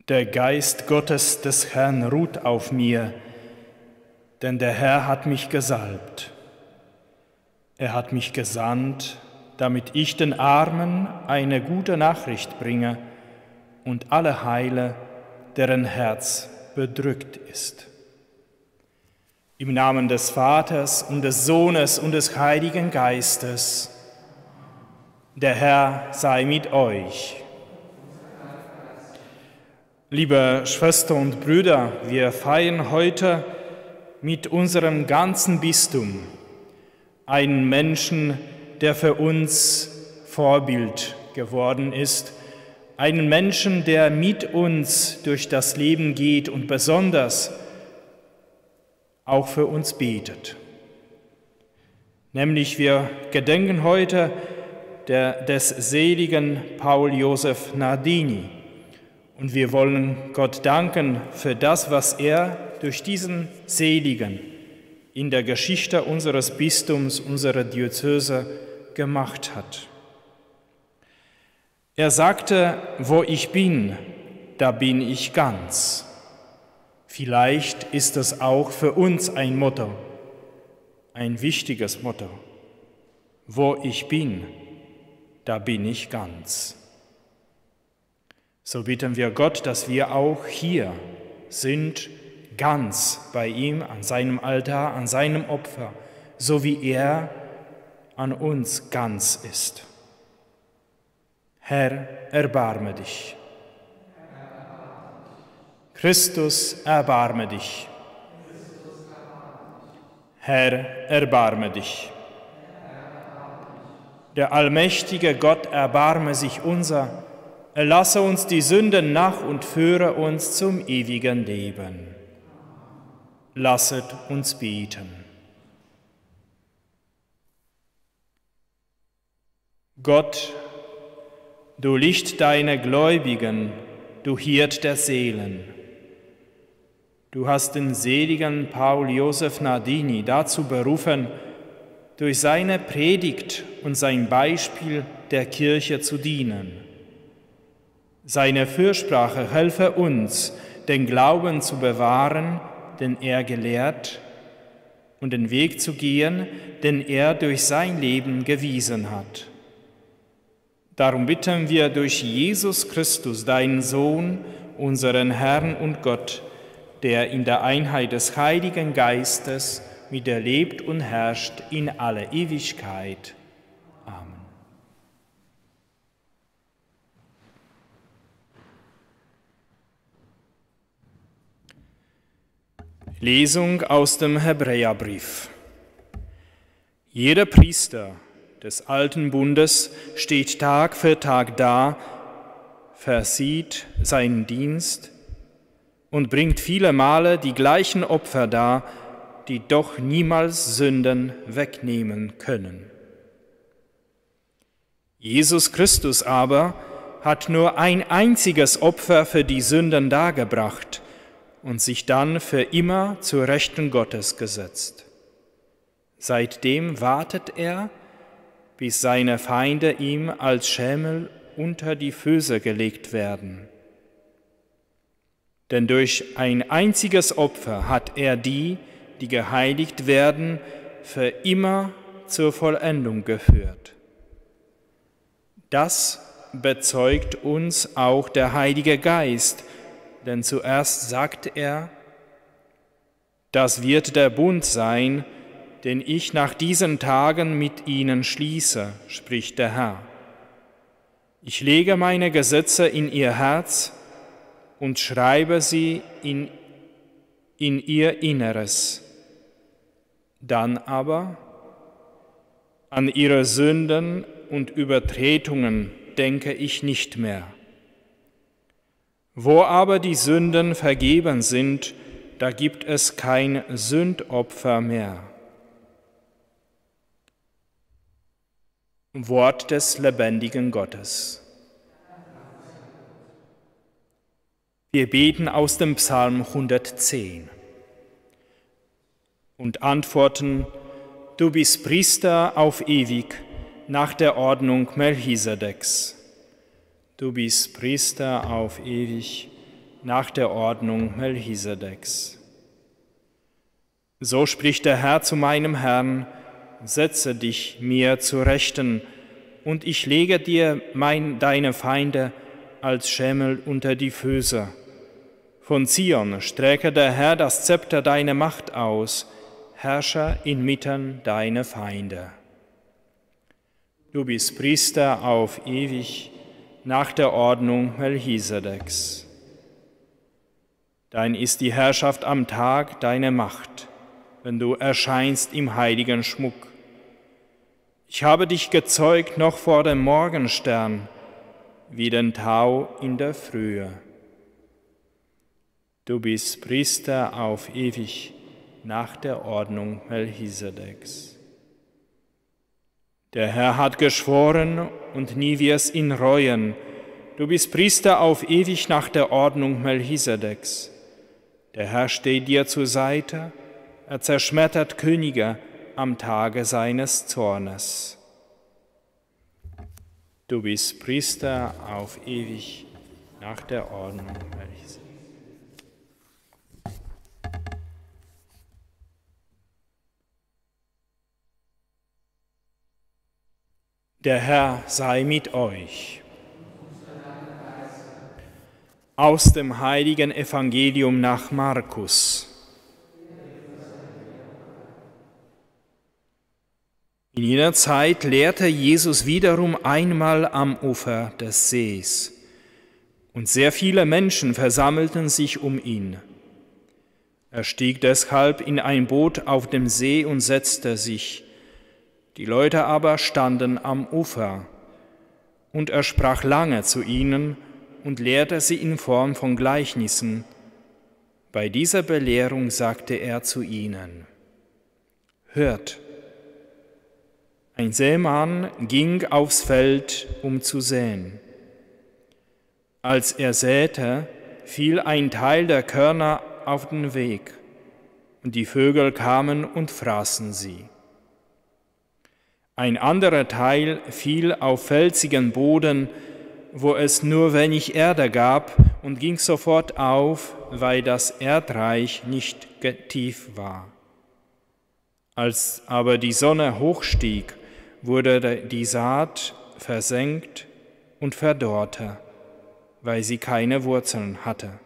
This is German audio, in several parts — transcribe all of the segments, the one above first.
Der Geist Gottes des Herrn ruht auf mir, denn der Herr hat mich gesalbt. Er hat mich gesandt, damit ich den Armen eine gute Nachricht bringe und alle heile, deren Herz bedrückt ist. Im Namen des Vaters und des Sohnes und des Heiligen Geistes. Der Herr sei mit euch. Liebe Schwestern und Brüder, wir feiern heute mit unserem ganzen Bistum einen Menschen, der für uns Vorbild geworden ist, einen Menschen, der mit uns durch das Leben geht und besonders auch für uns betet. Nämlich wir gedenken heute des seligen Paul Joseph Nardini. Und wir wollen Gott danken für das, was er durch diesen Seligen in der Geschichte unseres Bistums, unserer Diözese gemacht hat. Er sagte, wo ich bin, da bin ich ganz. Vielleicht ist es auch für uns ein Motto, ein wichtiges Motto. Wo ich bin, da bin ich ganz. So bitten wir Gott, dass wir auch hier sind, ganz bei ihm, an seinem Altar, an seinem Opfer, so wie er an uns ganz ist. Herr, erbarme dich. Christus, erbarme dich. Herr, erbarme dich. Der allmächtige Gott erbarme sich unser. Erlasse uns die Sünden nach und führe uns zum ewigen Leben. Lasset uns beten. Gott, du Licht deiner Gläubigen, du Hirt der Seelen. Du hast den seligen Paul Joseph Nardini dazu berufen, durch seine Predigt und sein Beispiel der Kirche zu dienen. Seine Fürsprache helfe uns, den Glauben zu bewahren, den er gelehrt, und den Weg zu gehen, den er durch sein Leben gewiesen hat. Darum bitten wir durch Jesus Christus, deinen Sohn, unseren Herrn und Gott, der in der Einheit des Heiligen Geistes mit dir lebt und herrscht in alle Ewigkeit. Amen. Lesung aus dem Hebräerbrief. Jeder Priester des Alten Bundes steht Tag für Tag da, versieht seinen Dienst und bringt viele Male die gleichen Opfer dar, die doch niemals Sünden wegnehmen können. Jesus Christus aber hat nur ein einziges Opfer für die Sünden dargebracht und sich dann für immer zur Rechten Gottes gesetzt. Seitdem wartet er, bis seine Feinde ihm als Schemel unter die Füße gelegt werden. Denn durch ein einziges Opfer hat er die geheiligt werden, für immer zur Vollendung geführt. Das bezeugt uns auch der Heilige Geist, denn zuerst sagt er, das wird der Bund sein, den ich nach diesen Tagen mit ihnen schließe, spricht der Herr. Ich lege meine Gesetze in ihr Herz und schreibe sie in ihr Inneres. Dann aber an ihre Sünden und Übertretungen denke ich nicht mehr. Wo aber die Sünden vergeben sind, da gibt es kein Sündopfer mehr. Wort des lebendigen Gottes. Wir beten aus dem Psalm 110 und antworten, du bist Priester auf ewig nach der Ordnung Melchisedeks. Du bist Priester auf ewig nach der Ordnung Melchisedeks. So spricht der Herr zu meinem Herrn: Setze dich mir zu Rechten, und ich lege dir deine Feinde als Schemmel unter die Füße. Von Zion strecke der Herr das Zepter deiner Macht aus, Herrscher inmitten deiner Feinde. Du bist Priester auf ewig, nach der Ordnung Melchisedeks. Dein ist die Herrschaft am Tag deiner Macht, wenn du erscheinst im heiligen Schmuck. Ich habe dich gezeugt noch vor dem Morgenstern, wie den Tau in der Frühe. Du bist Priester auf ewig, nach der Ordnung Melchisedeks. Der Herr hat geschworen, und nie wir's ihn reuen. Du bist Priester auf ewig nach der Ordnung Melchisedeks. Der Herr steht dir zur Seite, er zerschmettert Könige am Tage seines Zornes. Du bist Priester auf ewig nach der Ordnung Melchisedeks. Der Herr sei mit euch. Aus dem heiligen Evangelium nach Markus. In jener Zeit lehrte Jesus wiederum einmal am Ufer des Sees, und sehr viele Menschen versammelten sich um ihn. Er stieg deshalb in ein Boot auf dem See und setzte sich. Die Leute aber standen am Ufer, und er sprach lange zu ihnen und lehrte sie in Form von Gleichnissen. Bei dieser Belehrung sagte er zu ihnen: Hört, ein Sämann ging aufs Feld, um zu säen. Als er säte, fiel ein Teil der Körner auf den Weg, und die Vögel kamen und fraßen sie. Ein anderer Teil fiel auf felsigen Boden, wo es nur wenig Erde gab, und ging sofort auf, weil das Erdreich nicht tief war. Als aber die Sonne hochstieg, wurde die Saat versenkt und verdorrte, weil sie keine Wurzeln hatte.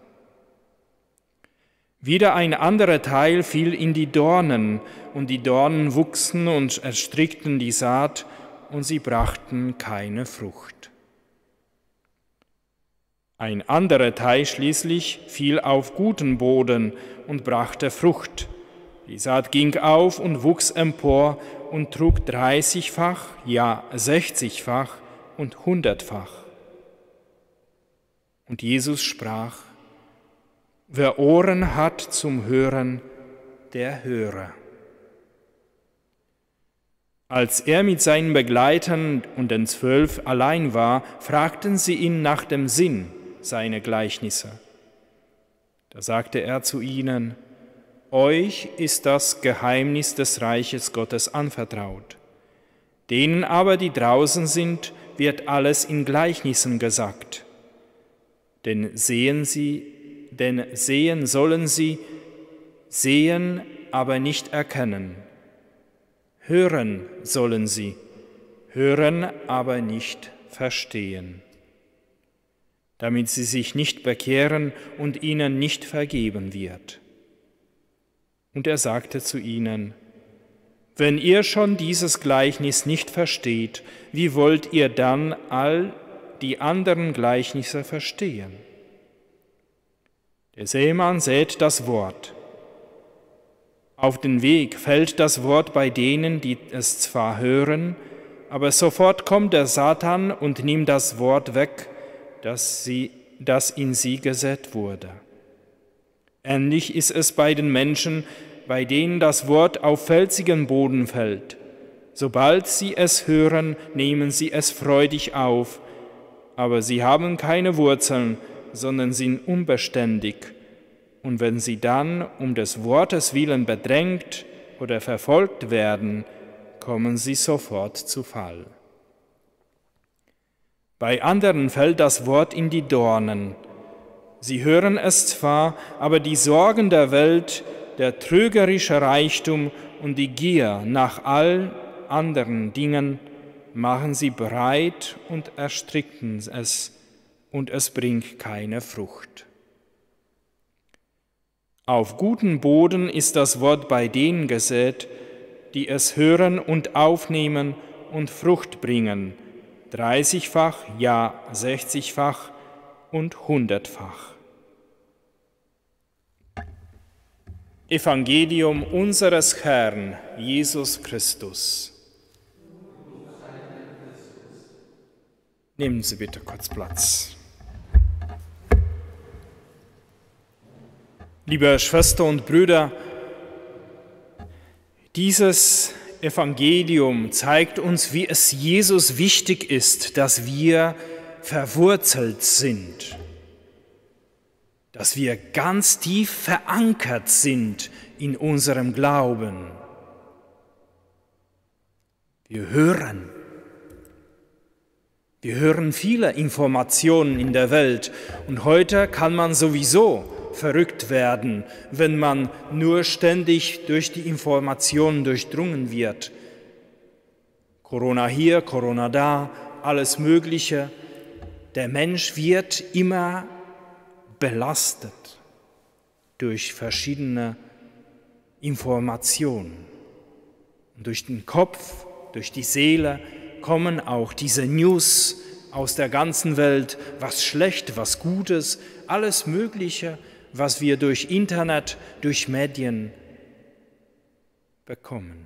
Wieder ein anderer Teil fiel in die Dornen, und die Dornen wuchsen und erstickten die Saat, und sie brachten keine Frucht. Ein anderer Teil schließlich fiel auf guten Boden und brachte Frucht. Die Saat ging auf und wuchs empor und trug 30-fach, ja 60-fach und 100-fach. Und Jesus sprach: Wer Ohren hat zum Hören, der höre. Als er mit seinen Begleitern und den 12 allein war, fragten sie ihn nach dem Sinn seiner Gleichnisse. Da sagte er zu ihnen: Euch ist das Geheimnis des Reiches Gottes anvertraut. Denen aber, die draußen sind, wird alles in Gleichnissen gesagt. Denn sehen sollen sie, sehen, aber nicht erkennen. Hören sollen sie, hören, aber nicht verstehen, damit sie sich nicht bekehren und ihnen nicht vergeben wird. Und er sagte zu ihnen: Wenn ihr schon dieses Gleichnis nicht versteht, wie wollt ihr dann all die anderen Gleichnisse verstehen? Der Sämann sät das Wort. Auf den Weg fällt das Wort bei denen, die es zwar hören, aber sofort kommt der Satan und nimmt das Wort weg, das in sie gesät wurde. Ähnlich ist es bei den Menschen, bei denen das Wort auf felsigen Boden fällt. Sobald sie es hören, nehmen sie es freudig auf, aber sie haben keine Wurzeln, sondern sind unbeständig. Und wenn sie dann um des Wortes willen bedrängt oder verfolgt werden, kommen sie sofort zu Fall. Bei anderen fällt das Wort in die Dornen. Sie hören es zwar, aber die Sorgen der Welt, der trügerische Reichtum und die Gier nach all anderen Dingen machen sie breit und ersticken es, und es bringt keine Frucht. Auf guten Boden ist das Wort bei denen gesät, die es hören und aufnehmen und Frucht bringen, 30-fach, ja 60-fach und 100-fach. Evangelium unseres Herrn Jesus Christus. Nehmen Sie bitte kurz Platz. Liebe Schwestern und Brüder, dieses Evangelium zeigt uns, wie es Jesus wichtig ist, dass wir verwurzelt sind, dass wir ganz tief verankert sind in unserem Glauben. Wir hören viele Informationen in der Welt und heute kann man sowieso verrückt werden, wenn man nur ständig durch die Informationen durchdrungen wird. Corona hier, Corona da, alles Mögliche. Der Mensch wird immer belastet durch verschiedene Informationen. Und durch den Kopf, durch die Seele kommen auch diese News aus der ganzen Welt, was schlecht, was Gutes, alles Mögliche, was wir durch Internet, durch Medien bekommen.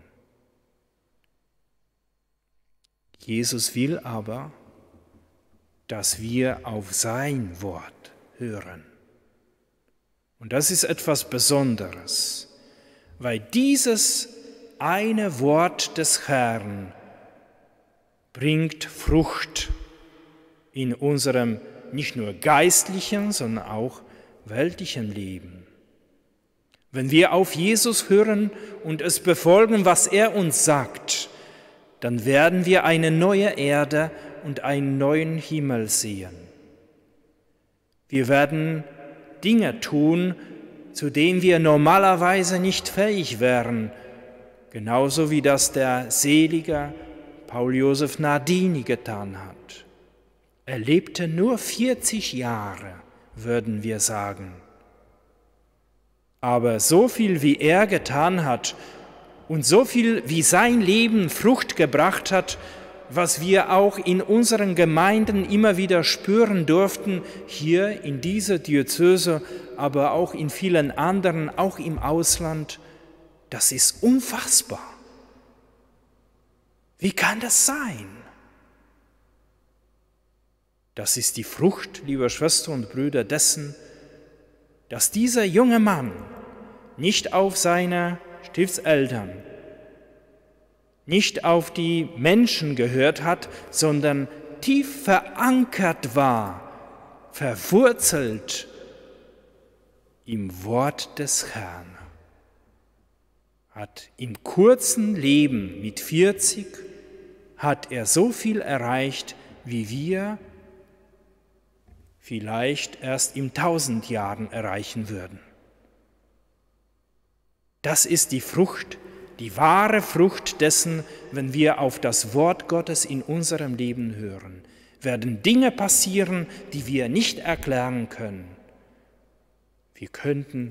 Jesus will aber, dass wir auf sein Wort hören. Und das ist etwas Besonderes, weil dieses eine Wort des Herrn bringt Frucht in unserem nicht nur geistlichen, sondern auch weltlichen Leben. Wenn wir auf Jesus hören und es befolgen, was er uns sagt, dann werden wir eine neue Erde und einen neuen Himmel sehen. Wir werden Dinge tun, zu denen wir normalerweise nicht fähig wären, genauso wie das der selige Paul Joseph Nardini getan hat. Er lebte nur 40 Jahre, würden wir sagen. Aber so viel, wie er getan hat und so viel, wie sein Leben Frucht gebracht hat, was wir auch in unseren Gemeinden immer wieder spüren durften, hier in dieser Diözese, aber auch in vielen anderen, auch im Ausland, das ist unfassbar. Wie kann das sein? Das ist die Frucht, liebe Schwestern und Brüder, dessen, dass dieser junge Mann nicht auf seine Stiefseltern, nicht auf die Menschen gehört hat, sondern tief verankert war, verwurzelt im Wort des Herrn. Hat im kurzen Leben mit 40 hat er so viel erreicht, wie wir vielleicht erst in 1000 Jahren erreichen würden. Das ist die Frucht, die wahre Frucht dessen, wenn wir auf das Wort Gottes in unserem Leben hören. Werden Dinge passieren, die wir nicht erklären können. Wir könnten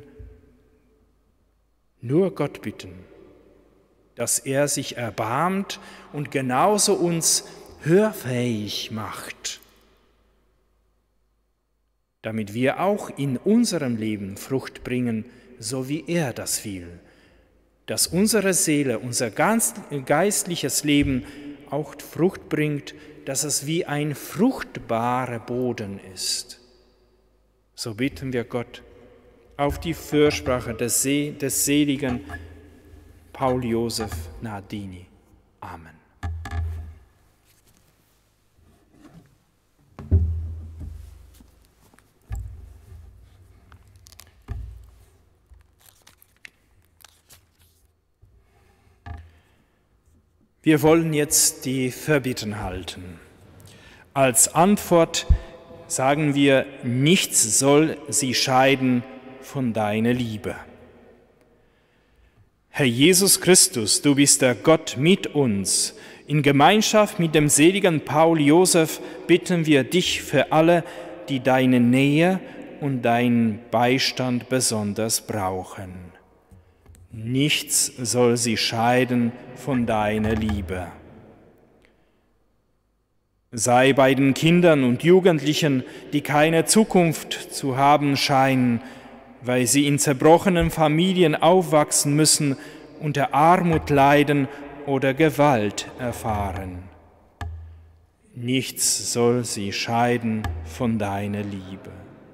nur Gott bitten, dass er sich erbarmt und genauso uns hörfähig macht, damit wir auch in unserem Leben Frucht bringen, so wie er das will, dass unsere Seele, unser geistliches Leben auch Frucht bringt, dass es wie ein fruchtbarer Boden ist. So bitten wir Gott auf die Fürsprache des seligen Paul Joseph Nardini. Amen. Wir wollen jetzt die Verbitten halten. Als Antwort sagen wir, nichts soll sie scheiden von deiner Liebe. Herr Jesus Christus, du bist der Gott mit uns. In Gemeinschaft mit dem seligen Paul Josef bitten wir dich für alle, die deine Nähe und deinen Beistand besonders brauchen. Nichts soll sie scheiden von deiner Liebe. Sei bei den Kindern und Jugendlichen, die keine Zukunft zu haben scheinen, weil sie in zerbrochenen Familien aufwachsen müssen, unter Armut leiden oder Gewalt erfahren. Nichts soll sie scheiden von deiner Liebe.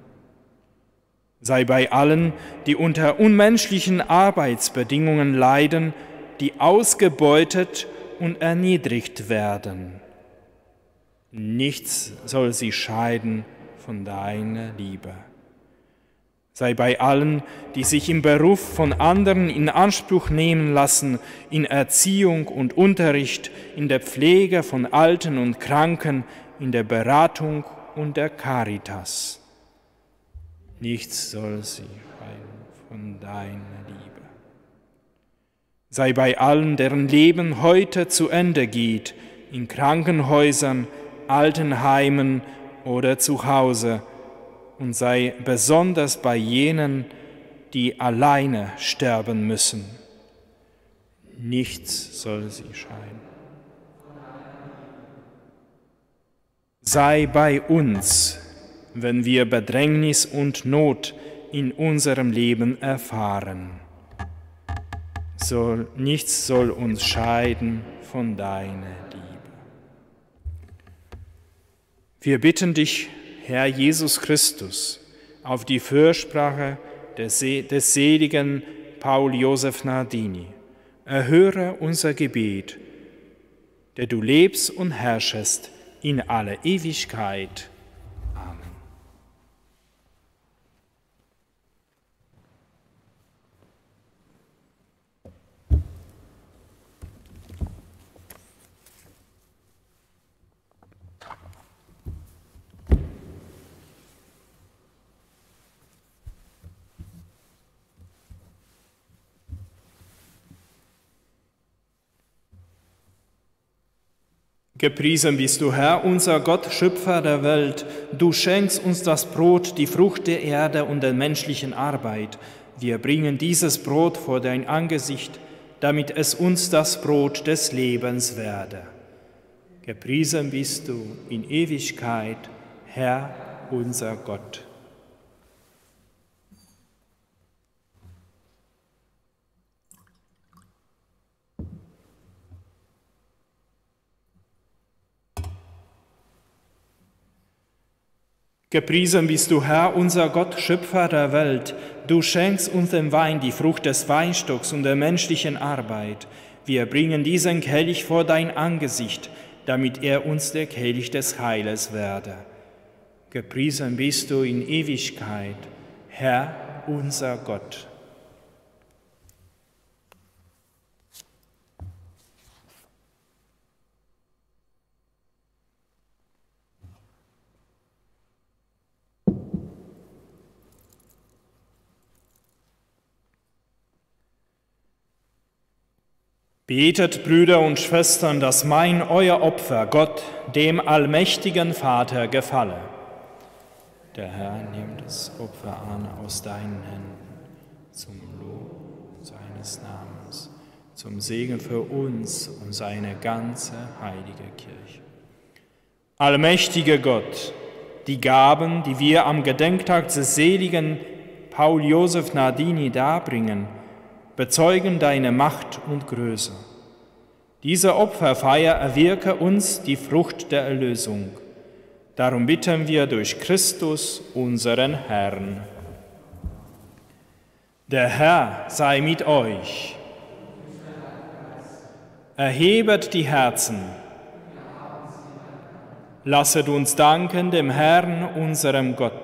Sei bei allen, die unter unmenschlichen Arbeitsbedingungen leiden, die ausgebeutet und erniedrigt werden. Nichts soll sie scheiden von deiner Liebe. Sei bei allen, die sich im Beruf von anderen in Anspruch nehmen lassen, in Erziehung und Unterricht, in der Pflege von Alten und Kranken, in der Beratung und der Caritas. Nichts soll sie scheiden von deiner Liebe. Sei bei allen, deren Leben heute zu Ende geht, in Krankenhäusern, Altenheimen oder zu Hause, und sei besonders bei jenen, die alleine sterben müssen. Nichts soll sie scheiden. Sei bei uns, wenn wir Bedrängnis und Not in unserem Leben erfahren. Nichts soll uns scheiden von deiner Liebe. Wir bitten dich, Herr Jesus Christus, auf die Fürsprache des seligen Paul Josef Nardini, erhöre unser Gebet, der du lebst und herrschest in alle Ewigkeit. Amen. Gepriesen bist du, Herr, unser Gott, Schöpfer der Welt. Du schenkst uns das Brot, die Frucht der Erde und der menschlichen Arbeit. Wir bringen dieses Brot vor dein Angesicht, damit es uns das Brot des Lebens werde. Gepriesen bist du in Ewigkeit, Herr, unser Gott. Gepriesen bist du, Herr, unser Gott, Schöpfer der Welt. Du schenkst uns den Wein, die Frucht des Weinstocks und der menschlichen Arbeit. Wir bringen diesen Kelch vor dein Angesicht, damit er uns der Kelch des Heiles werde. Gepriesen bist du in Ewigkeit, Herr, unser Gott. Betet, Brüder und Schwestern, dass euer Opfer Gott, dem allmächtigen Vater, gefalle. Der Herr nimmt das Opfer an aus deinen Händen, zum Lob seines Namens, zum Segen für uns und seine ganze heilige Kirche. Allmächtiger Gott, die Gaben, die wir am Gedenktag des seligen Paul Josef Nardini darbringen, bezeugen deine Macht und Größe. Diese Opferfeier erwirke uns die Frucht der Erlösung. Darum bitten wir durch Christus, unseren Herrn. Der Herr sei mit euch. Erhebet die Herzen. Lasset uns danken dem Herrn, unserem Gott.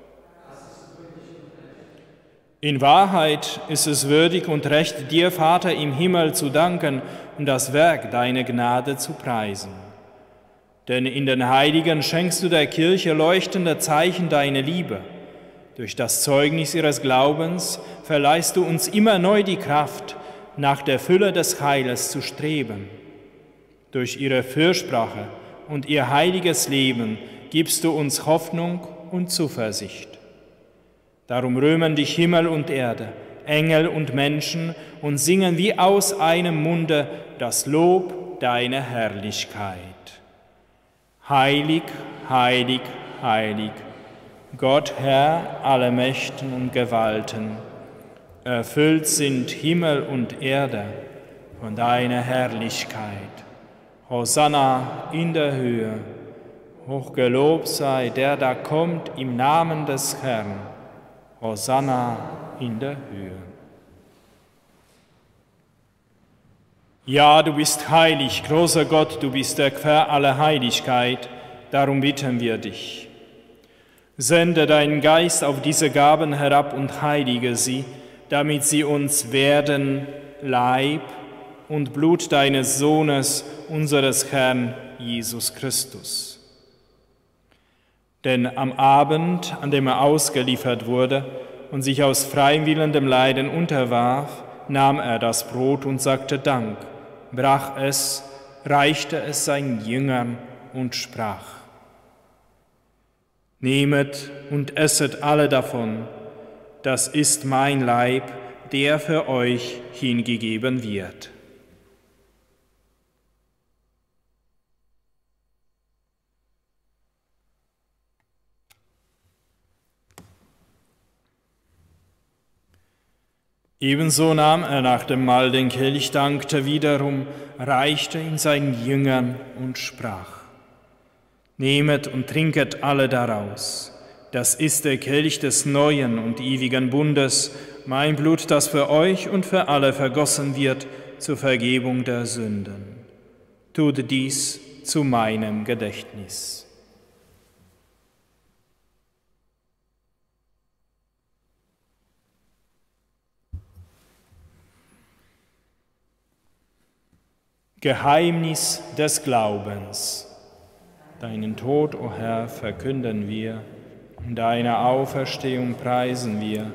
In Wahrheit ist es würdig und recht, dir, Vater im Himmel, zu danken und das Werk deiner Gnade zu preisen. Denn in den Heiligen schenkst du der Kirche leuchtende Zeichen deiner Liebe. Durch das Zeugnis ihres Glaubens verleihst du uns immer neu die Kraft, nach der Fülle des Heiles zu streben. Durch ihre Fürsprache und ihr heiliges Leben gibst du uns Hoffnung und Zuversicht. Darum rühmen dich Himmel und Erde, Engel und Menschen und singen wie aus einem Munde das Lob deiner Herrlichkeit. Heilig, heilig, heilig, Gott Herr aller Mächten und Gewalten, erfüllt sind Himmel und Erde von deiner Herrlichkeit. Hosanna in der Höhe, hochgelobt sei der da kommt im Namen des Herrn. Hosanna in der Höhe. Ja, du bist heilig, großer Gott, du bist der Quell aller Heiligkeit, darum bitten wir dich. Sende deinen Geist auf diese Gaben herab und heilige sie, damit sie uns werden Leib und Blut deines Sohnes, unseres Herrn Jesus Christus. Denn am Abend, an dem er ausgeliefert wurde und sich aus freiem Willen dem Leiden unterwarf, nahm er das Brot und sagte Dank, brach es, reichte es seinen Jüngern und sprach: Nehmet und esset alle davon, das ist mein Leib, der für euch hingegeben wird. Ebenso nahm er nach dem Mahl den Kelch, dankte wiederum, reichte ihn seinen Jüngern und sprach: Nehmet und trinket alle daraus. Das ist der Kelch des neuen und ewigen Bundes, mein Blut, das für euch und für alle vergossen wird zur Vergebung der Sünden. Tut dies zu meinem Gedächtnis. Geheimnis des Glaubens. Deinen Tod, o Herr, verkünden wir, und deine Auferstehung preisen wir.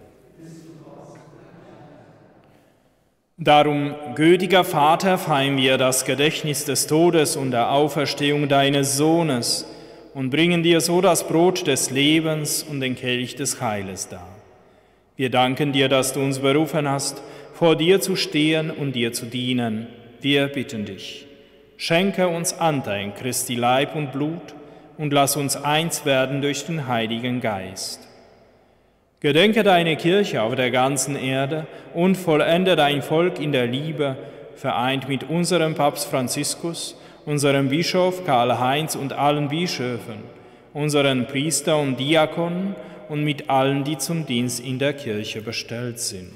Darum, gütiger Vater, feiern wir das Gedächtnis des Todes und der Auferstehung deines Sohnes und bringen dir so das Brot des Lebens und den Kelch des Heiles dar. Wir danken dir, dass du uns berufen hast, vor dir zu stehen und dir zu dienen. Wir bitten dich, schenke uns Anteil Christi Leib und Blut und lass uns eins werden durch den Heiligen Geist. Gedenke deine Kirche auf der ganzen Erde und vollende dein Volk in der Liebe, vereint mit unserem Papst Franziskus, unserem Bischof Karl-Heinz und allen Bischöfen, unseren Priester und Diakonen und mit allen, die zum Dienst in der Kirche bestellt sind.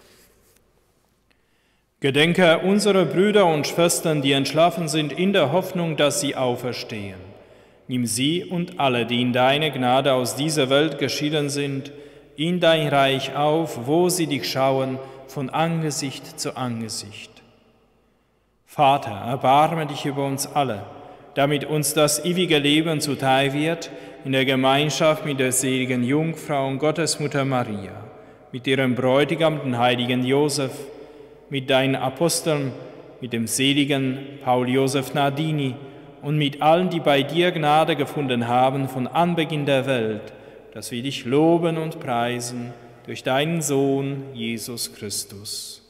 Gedenke unserer Brüder und Schwestern, die entschlafen sind, in der Hoffnung, dass sie auferstehen. Nimm sie und alle, die in deine Gnade aus dieser Welt geschieden sind, in dein Reich auf, wo sie dich schauen, von Angesicht zu Angesicht. Vater, erbarme dich über uns alle, damit uns das ewige Leben zuteil wird, in der Gemeinschaft mit der seligen Jungfrau und Gottesmutter Maria, mit ihrem Bräutigam, den heiligen Josef, mit deinen Aposteln, mit dem seligen Paul Josef Nardini und mit allen, die bei dir Gnade gefunden haben von Anbeginn der Welt, dass wir dich loben und preisen durch deinen Sohn Jesus Christus.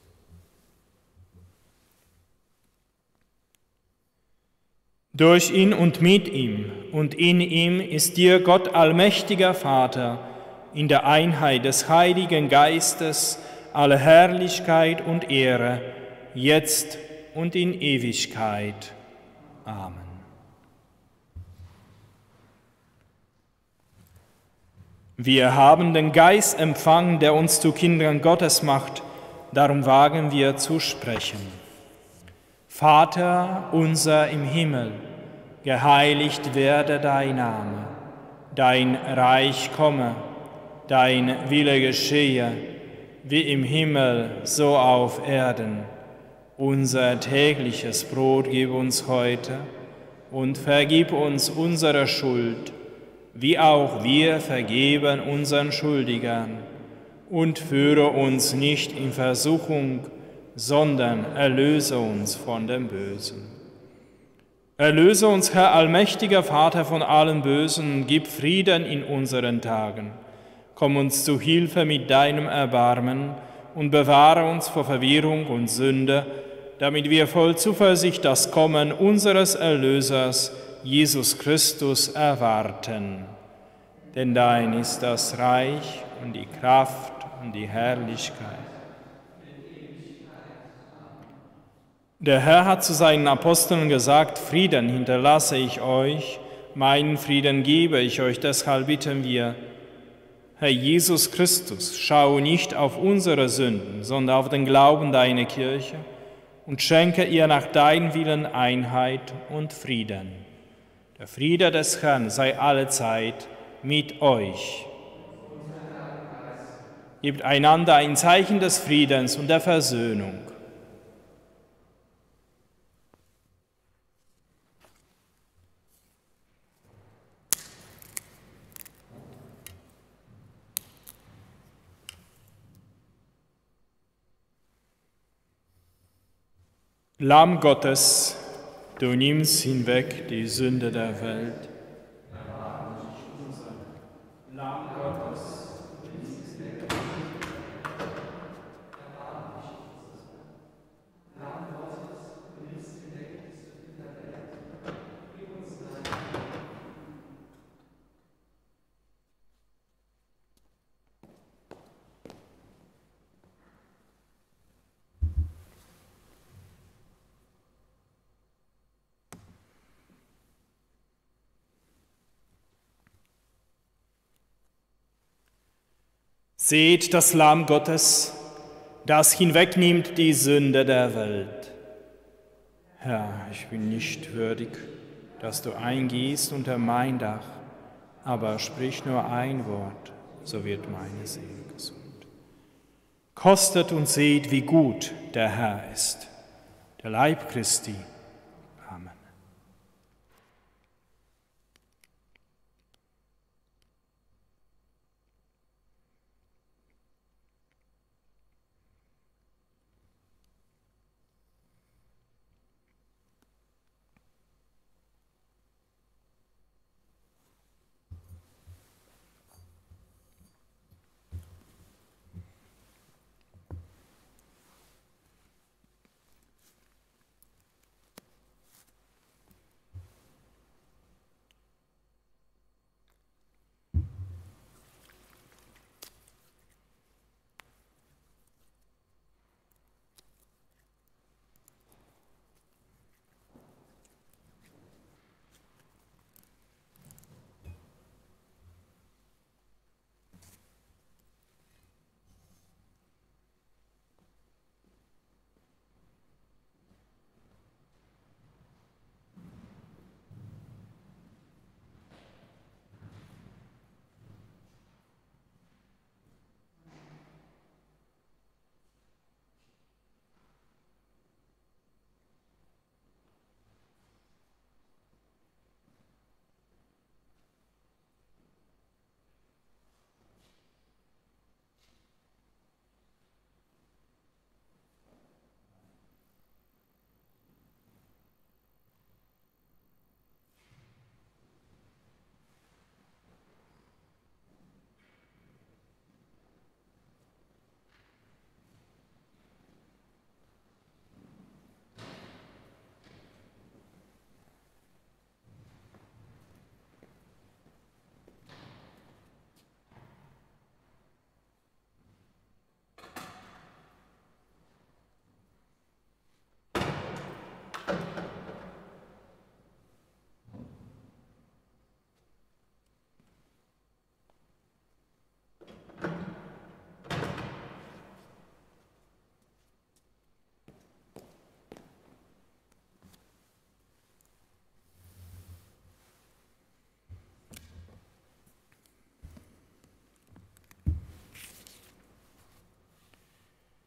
Durch ihn und mit ihm und in ihm ist dir Gott allmächtiger Vater, in der Einheit des Heiligen Geistes, alle Herrlichkeit und Ehre, jetzt und in Ewigkeit. Amen. Wir haben den Geist empfangen, der uns zu Kindern Gottes macht, darum wagen wir zu sprechen. Vater unser im Himmel, geheiligt werde dein Name, dein Reich komme, dein Wille geschehe, wie im Himmel, so auf Erden. Unser tägliches Brot gib uns heute und vergib uns unsere Schuld, wie auch wir vergeben unseren Schuldigern. Und führe uns nicht in Versuchung, sondern erlöse uns von dem Bösen. Erlöse uns, Herr allmächtiger Vater, von allem Bösen, gib Frieden in unseren Tagen. Komm uns zu Hilfe mit deinem Erbarmen und bewahre uns vor Verwirrung und Sünde, damit wir voll Zuversicht das Kommen unseres Erlösers, Jesus Christus, erwarten. Denn dein ist das Reich und die Kraft und die Herrlichkeit. Der Herr hat zu seinen Aposteln gesagt, Frieden hinterlasse ich euch, meinen Frieden gebe ich euch, deshalb bitten wir, Herr Jesus Christus, schau nicht auf unsere Sünden, sondern auf den Glauben deiner Kirche und schenke ihr nach deinem Willen Einheit und Frieden. Der Friede des Herrn sei allezeit mit euch. Gebt einander ein Zeichen des Friedens und der Versöhnung. Lamm Gottes, du nimmst hinweg die Sünde der Welt. Lamm Gottes, du nimmst hinweg die Sünde der Welt. Lamm Gottes, du nimmst hinweg die Sünde der Welt. Gib uns dein Seht das Lamm Gottes, das hinwegnimmt die Sünde der Welt. Herr, ich bin nicht würdig, dass du eingehst unter mein Dach, aber sprich nur ein Wort, so wird meine Seele gesund. Kostet und seht, wie gut der Herr ist, der Leib Christi. Amen.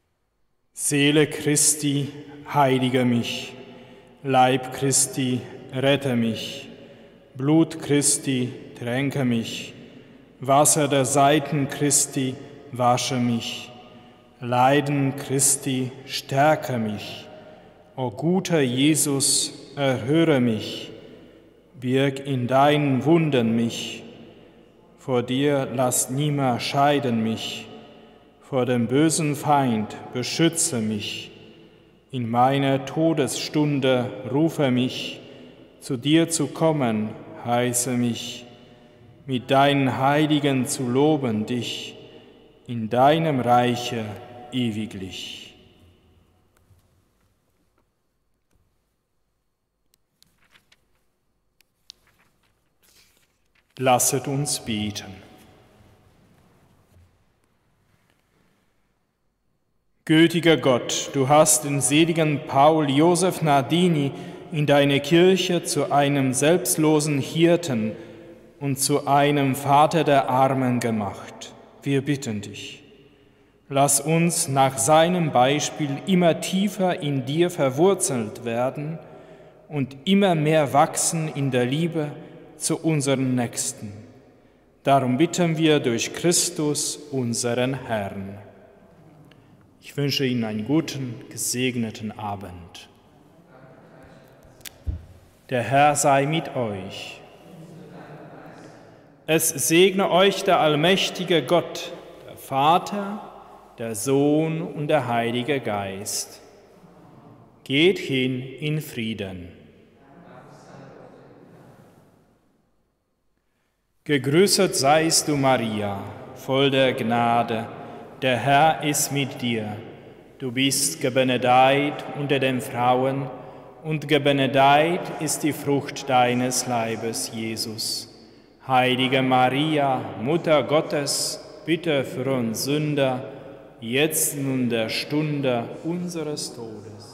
Seele Christi, heilige mich, Leib Christi, rette mich. Blut Christi, tränke mich. Wasser der Seiten Christi, wasche mich. Leiden Christi, stärke mich. O guter Jesus, erhöre mich. Birg in deinen Wunden mich. Vor dir lass niemand scheiden mich. Vor dem bösen Feind beschütze mich. In meiner Todesstunde rufe mich, zu dir zu kommen, heiße mich, mit deinen Heiligen zu loben dich, in deinem Reiche ewiglich. Lasset uns beten. Gütiger Gott, du hast den seligen Paul Joseph Nardini in deine Kirche zu einem selbstlosen Hirten und zu einem Vater der Armen gemacht. Wir bitten dich, lass uns nach seinem Beispiel immer tiefer in dir verwurzelt werden und immer mehr wachsen in der Liebe zu unseren Nächsten. Darum bitten wir durch Christus, unseren Herrn. Ich wünsche Ihnen einen guten, gesegneten Abend. Der Herr sei mit euch. Es segne euch der allmächtige Gott, der Vater, der Sohn und der Heilige Geist. Geht hin in Frieden. Gegrüßet seist du, Maria, voll der Gnade. Der Herr ist mit dir. Du bist gebenedeit unter den Frauen, und gebenedeit ist die Frucht deines Leibes, Jesus. Heilige Maria, Mutter Gottes, bitte für uns Sünder, jetzt und in der Stunde unseres Todes.